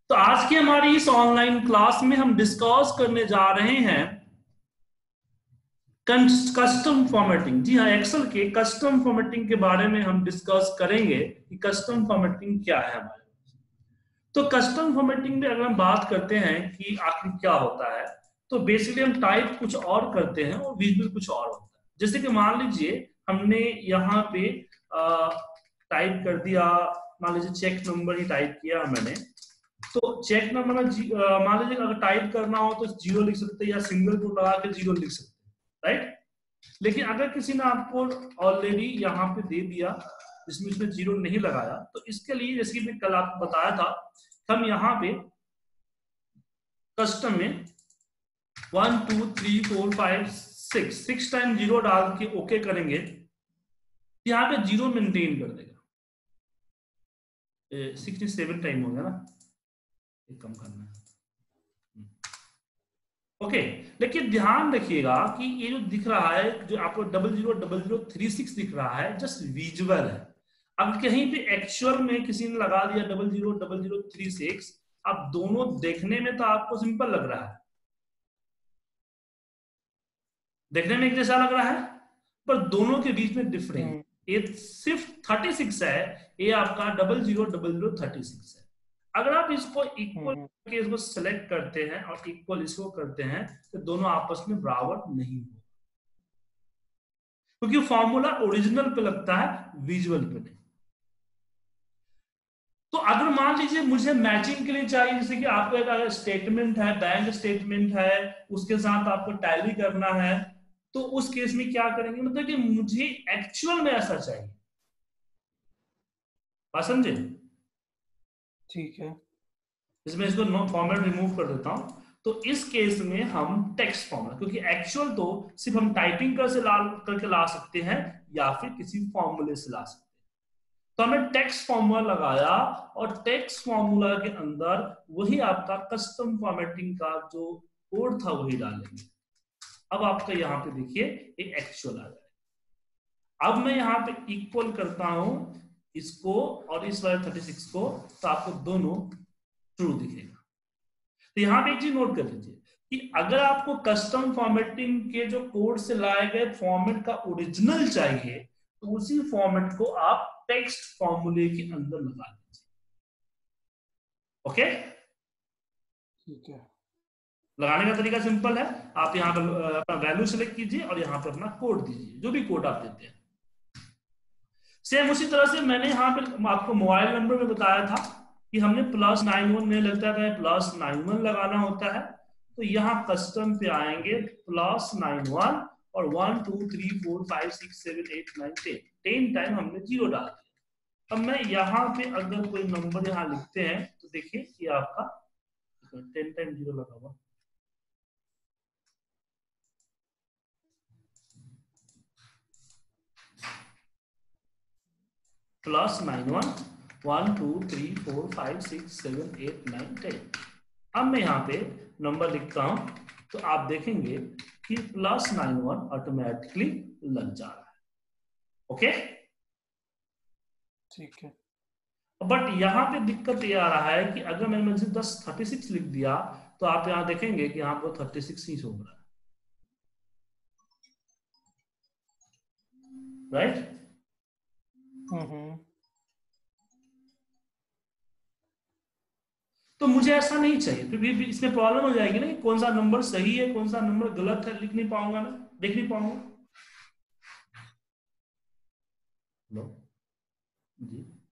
तो आज की हमारी इस ऑनलाइन क्लास में हम डिस्कस करने जा रहे हैं कस्टम फॉर्मेटिंग। जी हाँ, एक्सेल के कस्टम फॉर्मेटिंग के बारे में हम डिस्कस करेंगे कि कस्टम फॉर्मेटिंग क्या है हमारे। तो कस्टम फॉर्मेटिंग में अगर हम बात करते हैं कि आखिर क्या होता है, तो बेसिकली हम टाइप कुछ और करते हैं और विजुअल कुछ और होता है। जैसे कि मान लीजिए हमने यहाँ पे टाइप कर दिया, मान लीजिए चेक नंबर ही टाइप किया मैंने, तो चेक नंबर मान लीजिए अगर टाइप करना हो तो 0 लिख सकते हैं या सिंगल कोट लगा के 0 लिख सकते हैं, राइट। लेकिन अगर किसी ने आपको ऑलरेडी यहाँ पे दे दिया जिसमें उसने 0 नहीं लगाया, तो इसके लिए जैसे कि मैं कल आपको बताया था, हम यहाँ पे कस्टम में 1 2 3 4 5 6 टाइम 0 डाल के ओके करेंगे, यहाँ पे 0 मेंटेन कर देगा। 67 टाइम हो गया ना, कम करना है। ओके, लेकिन ध्यान रखिएगा कि ये जो दिख रहा है, जो आपको 000036 दिख रहा है, जस्ट विजुअल है। अब कहीं पे एक्चुअल में किसी ने लगा दिया 000036, अब दोनों देखने में तो आपको सिंपल लग रहा है, देखने में एक जैसा लग रहा है, पर दोनों के बीच में डिफरेंस ये सिर्फ 36 है, ये आपका 000036 है। अगर आप इसको इक्वल करके इसको सेलेक्ट करते हैं और इक्वल इसको करते हैं, तो दोनों आपस में बराबर नहीं होगा, क्योंकि फॉर्मूला ओरिजिनल पे लगता है, विजुअल पे नहीं। तो अगर मान लीजिए मुझे मैचिंग के लिए चाहिए, जैसे कि आपको एक स्टेटमेंट है, बैंक स्टेटमेंट है, उसके साथ आपको टैली करना है, तो उस केस में क्या करेंगे, मतलब कि मुझे एक्चुअल में ऐसा चाहिए, बात समझे। ठीक है, इसमें इसको नो फॉर्मेट रिमूव कर देता हूं। तो इस केस में हम टेक्स्ट फॉर्मेट, क्योंकि एक्चुअल तो सिर्फ हम टाइपिंग करके ला सकते हैं या फिर किसी फॉर्मूले से ला सकते हैं। तो हमने टेक्स्ट फॉर्मूला लगाया और टेक्स्ट फॉर्मूला के अंदर वही आपका कस्टम फॉर्मेटिंग का जो कोड था वही डालेंगे। अब आपका यहाँ पे देखिए एक एक्चुअल आ जाएगा। अब मैं यहाँ पे इक्वल करता हूं इसको और इस वाले 36 को, तो आपको दोनों ट्रू दिखेगा। तो यहां पे एक चीज नोट कर लीजिए कि अगर आपको कस्टम फॉर्मेटिंग के जो कोड से लाए गए फॉर्मेट का ओरिजिनल चाहिए, तो उसी फॉर्मेट को आप टेक्स्ट फॉर्मूले के अंदर लगा दीजिए। ओके, ठीक है। लगाने का तरीका सिंपल है, आप यहाँ पर अपना वैल्यू सेलेक्ट कीजिए और यहाँ पर अपना कोड दीजिए, जो भी कोड आप देते हैं। सेम उसी तरह से मैंने यहाँ पे आपको मोबाइल नंबर में बताया था कि हमने +91 में लगता है, +91 लगाना होता है। तो यहाँ कस्टम पे आएंगे, +91 और 1 2 3 4 5 6 7 8 9 10 टाइम हमने 0 डाल दिया। अब मैं यहाँ पे अगर कोई नंबर यहाँ लिखते हैं, तो देखिए ये आपका 10 टाइम 0 लगा हुआ, +91 1 2 3 4 5 6 7 8 9 10। अब मैं यहाँ पे नंबर लिखता हूं, तो आप देखेंगे कि +91 ऑटोमेटिकली लग जा रहा है। ओके, ठीक है। बट यहाँ पे दिक्कत ये आ रहा है कि अगर मैंने 36 लिख दिया, तो आप यहाँ देखेंगे कि यहाँ पर 36 ही हो रहा है, राइट। तो मुझे ऐसा नहीं चाहिए, फिर भी इसमें प्रॉब्लम हो जाएगी ना कि कौन सा नंबर सही है कौन सा नंबर गलत है, लिख नहीं पाऊंगा मैं, देख नहीं पाऊंगा। लो जी,